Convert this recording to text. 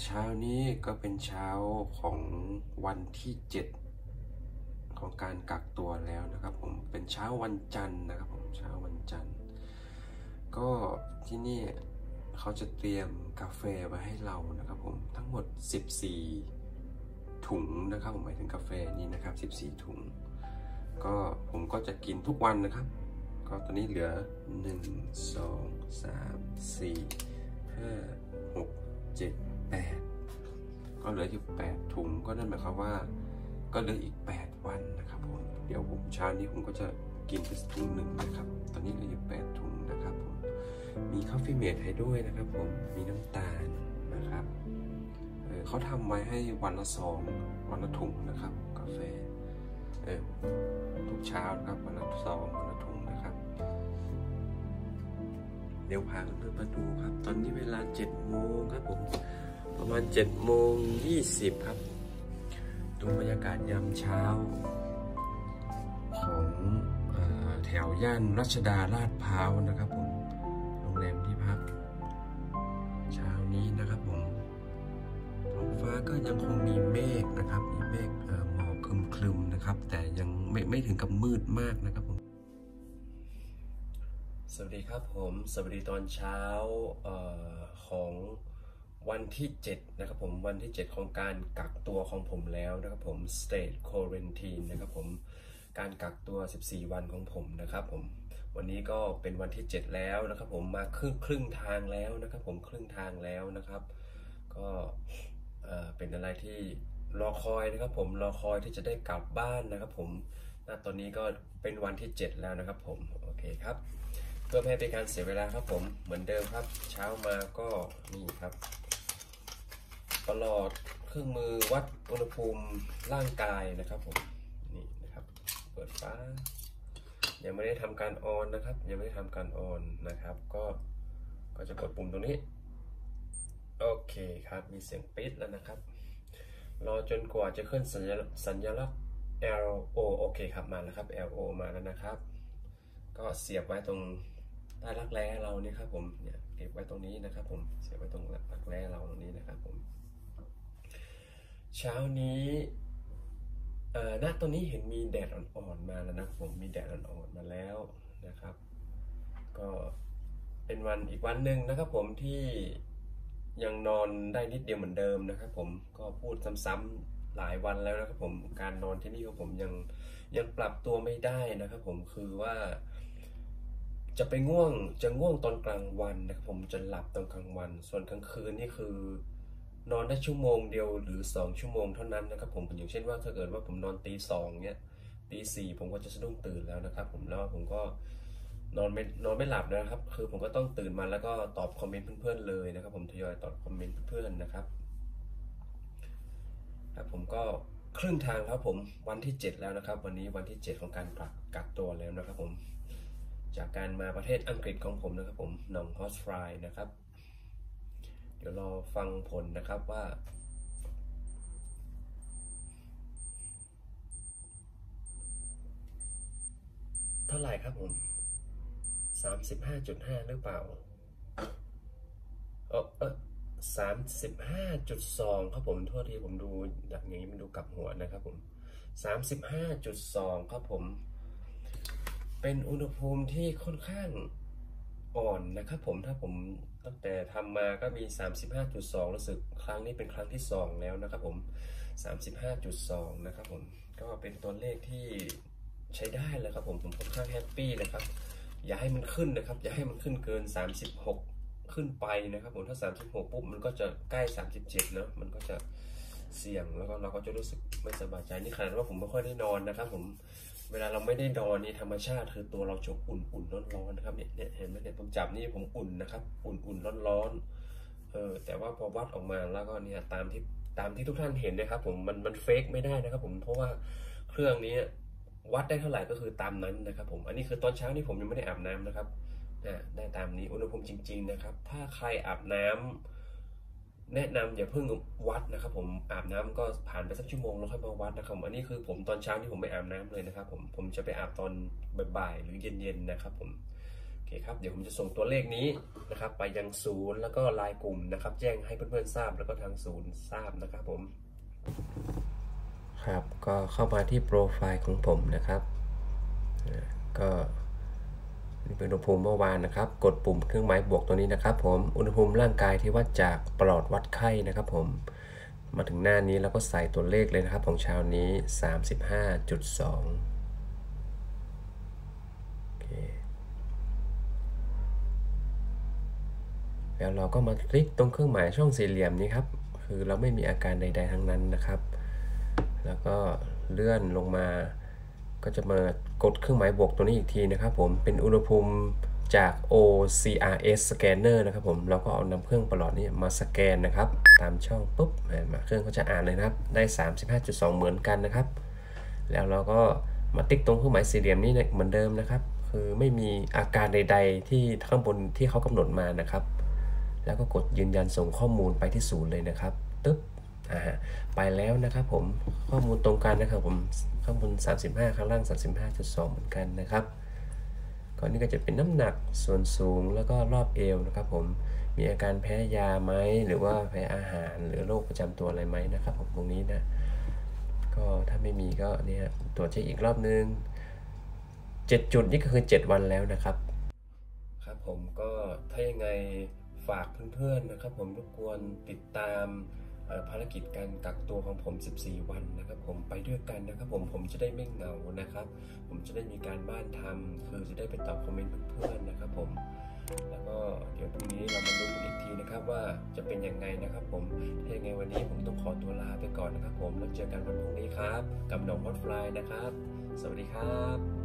เช้านี้ก็เป็นเช้าของวันที่7ของการกักตัวแล้วนะครับผมเป็นเช้าวันจันทร์นะครับผมเช้าวันจันทร์ก็ที่นี่เขาจะเตรียมกาแฟไว้ให้เรานะครับผมทั้งหมด14ถุงนะครับผมหมายถึงกาแฟนี้นะครับ14ถุงก็ผมก็จะกินทุกวันนะครับก็ตอนนี้เหลือ1 2 3 4 5 6 7 8ก็เหลืออยู่8ถุงก็นั่นหมายความว่าก็เหลืออีก8วันนะครับผมเดี๋ยวผมเช้านี้ผมก็จะกินไปถุงหนึ่งนะครับตอนนี้เหลืออยู่8ถุงนะครับผมมีคอฟฟี่เมดให้ด้วยนะครับผมมีน้ำตาลนะครับเขาทำไว้ให้วันละ2วันละถุงนะครับกาแฟทุกเช้านะครับวันละ2วันละถุงนะครับเดี๋ยวพาเพื่อนมาดูครับตอนนี้เวลา7 โมงครับผมประมาณ7:20ครับดูบรรยากาศยามเช้าของแถวย่านรัชดาลาดพร้าวนะครับผมโรงแรมที่พักเช้านี้นะครับผมท้องฟ้าก็ยังคงมีเมฆนะครับมีเมฆหมอกคลึมๆนะครับแต่ยังไม่ถึงกับมืดมากนะครับผมสวัสดีครับผมสวัสดีตอนเช้าของวันที่7นะครับผมวันที่7ของการกักตัวของผมแล้วนะครับผม State Quarantine นะครับผมการกักตัว14วันของผมนะครับผมวันนี้ก็เป็นวันที่7แล้วนะครับผมมาครึ่งทางแล้วนะครับผมครึ่งทางแล้วนะครับก็เป็นอะไรที่รอคอยนะครับผมรอคอยที่จะได้กลับบ้านนะครับผมตอนนี้ก็เป็นวันที่7แล้วนะครับผมโอเคครับเพื่อไม่ให้เป็นการเสียเวลาครับผมเหมือนเดิมครับเช้ามาก็นี่ครับตลอดเครื่องมือวัดอุณหภูมิร่างกายนะครับผมนี่นะครับเปิดฟ้ายังไม่ได้ทำการออนนะครับยังไม่ได้ทำการออนนะครับก็จะกดปุ่มตรงนี้โอเคครับมีเสียงปี๊ดแล้วนะครับรอจนกว่าจะขึ้นสัญลักษณ์ LO โอเคครับมาแล้วครับ LO มาแล้วนะครับก็เสียบไว้ตรงใต้รักแร้เรานี่ครับผมเนี่ยเก็บไว้ตรงนี้นะครับผมเสียบไว้ตรงรักแร้เราตรงนี้นะครับผมเช้านี้ณตอนนี้เห็นมีแดดอ่อนๆมาแล้วนะผมมีแดดอ่อนๆมาแล้วนะครับก็เป็นวันอีกวันหนึ่งนะครับผมที่ยังนอนได้นิดเดียวเหมือนเดิมนะครับผมก็พูดซ้ำๆหลายวันแล้วนะครับผมการนอนที่นี่ของผมยังปรับตัวไม่ได้นะครับผมคือว่าจะง่วงตอนกลางวันนะครับผมจะหลับตอนกลางวันส่วนกลางคืนนี่คือนอนได้ชั่วโมงเดียวหรือ2 ชั่วโมงเท่านั้นนะครับผมอย่างเช่นว่าถ้าเกิดว่าผมนอนตี 2เนี่ยตี 4ผมก็จะสะดุ้งตื่นแล้วนะครับผมแล้วผมก็นอนไม่หลับนะครับคือผมก็ต้องตื่นมาแล้วก็ตอบคอมเมนต์เพื่อนๆเลยนะครับผมทยอยตอบคอมเมนต์เพื่อนๆนะครับครับผมก็ครึ่งทางครับผมวันที่7แล้วนะครับวันนี้วันที่7ของการกักตัวแล้วนะครับผมจากการมาประเทศอังกฤษของผมนะครับผมหนองฮอสฟรายนะครับเดี๋ยวรอฟังผลนะครับว่าเท่าไหร่ครับผม35.5หรือเปล่า35.2ครับผมโทษทีผมดูอย่างนี้มันดูกลับหัวนะครับผม35.2ครับผมเป็นอุณหภูมิที่ค่อนข้างอ่อนนะครับผมถ้าผมตั้งแต่ทำมาก็มี 35.2รู้สึกครั้งนี้เป็นครั้งที่2แล้วนะครับผม 35.2นะครับผมก็เป็นตัวเลขที่ใช้ได้เลยครับผมค่อนข้างแฮปปี้นะครับอย่าให้มันขึ้นนะครับอย่าให้มันขึ้นเกิน36ขึ้นไปนะครับผมถ้า36ปุ๊บมันก็จะใกล้37เนาะมันก็จะเสี่ยงแล้วก็เราก็จะรู้สึกไม่สบายใจนี่ขนาดว่าผมไม่ค่อยได้นอนนะครับผมเวลาเราไม่ได้นอนนี่ธรรมชาติคือตัวเราจะอุ่นร้อนๆนะครับเนี่ยเห็นไหมเนี่ยผมจับนี่ผมอุ่นนะครับอุ่นร้อนแต่ว่าพอวัดออกมาแล้วก็เนี่ยตามที่ทุกท่านเห็นนะครับผมมันเฟกไม่ได้นะครับผมเพราะว่าเครื่องนี้วัดได้เท่าไหร่ก็คือตามนั้นนะครับผมอันนี้คือตอนเช้านี่ผมยังไม่ได้อาบน้ำนะครับได้ตามนี้อุณหภูมิจริงๆนะครับถ้าใครอาบน้ำแนะนำอย่าเพิ่งวัดนะครับผมอาบน้ำก็ผ่านไปสักชั่วโมงแล้วค่อยมาวัดนะครับอันนี้คือผมตอนเช้าที่ผมไม่อาบน้ำเลยนะครับผมจะไปอาบตอนบ่ายๆหรือเย็นๆนะครับผมโอเคครับเดี๋ยวผมจะส่งตัวเลขนี้นะครับไปยังศูนย์แล้วก็ไลน์กลุ่มนะครับแจ้งให้เพื่อนๆทราบแล้วก็ทางศูนย์ทราบนะครับผมครับก็เข้ามาที่โปรไฟล์ของผมนะครับก็นี่เป็นอุณหภูมิเมื่อวานนะครับกดปุ่มเครื่องหมายบวกตัวนี้นะครับผมอุณหภูมิร่างกายที่วัดจากปลอดวัดไข้นะครับผมมาถึงหน้านี้แล้วก็ใส่ตัวเลขเลยนะครับของเช้านี้ 35.2 โอเคแล้วเราก็มาคลิกตรงเครื่องหมายช่องสี่เหลี่ยมนี้ครับคือเราไม่มีอาการใดๆทั้งนั้นนะครับแล้วก็เลื่อนลงมาก็จะมากดเครื่องหมายบวกตัวนี้อีกทีนะครับผมเป็นอุณหภูมิจาก OCRS Scanner นะครับผมเราก็เอานำเครื่องประหลอดนี้มาสแกนนะครับตามช่องปุ๊บมาเครื่องก็จะอ่านเลยนะครับได้ 35.2 เหมือนกันนะครับแล้วเราก็มาติ๊กตรงเครื่องหมายสี่เหลี่ยมนี้เหมือนเดิมนะครับคือไม่มีอาการใดๆที่ข้างบนที่เขากำหนดมานะครับแล้วก็กดยืนยันส่งข้อมูลไปที่ศูนย์เลยนะครับตึ๊บไปแล้วนะครับผมข้อมูลตรงกันนะครับผมข้างบน35ข้างล่าง 35.2 เหมือนกันนะครับก่อนนี้ก็จะเป็นน้ำหนักส่วนสูงแล้วก็รอบเอวนะครับผมมีอาการแพ้ยาไหมหรือว่าแพ้อาหารหรือโรคประจำตัวอะไรไหมนะครับผมตรงนี้นะก็ถ้าไม่มีก็เนี่ยตรวจเช็คอีกรอบนึง7 จุดนี่ก็คือ7 วันแล้วนะครับครับผมก็ถ้ายังไงฝากเพื่อนๆนะครับผมรบกวนติดตามภารกิจการกักตัวของผม14 วันนะครับผมไปด้วยกันนะครับผมจะได้ไม่เหงานะครับผมจะได้มีการบ้านทำคือจะได้ไปตอบคอมเมนต์เพื่อนๆนะครับผมแล้วก็เดี๋ยวพรุ่งนี้เรามาลุ้นอีกทีนะครับว่าจะเป็นยังไงนะครับผมถ้ายังไงวันนี้ผมต้องขอตัวลาไปก่อนนะครับผมแล้วเจอกันวันพรุ่งนี้ครับกับหนองฮอตฟลายนะครับสวัสดีครับ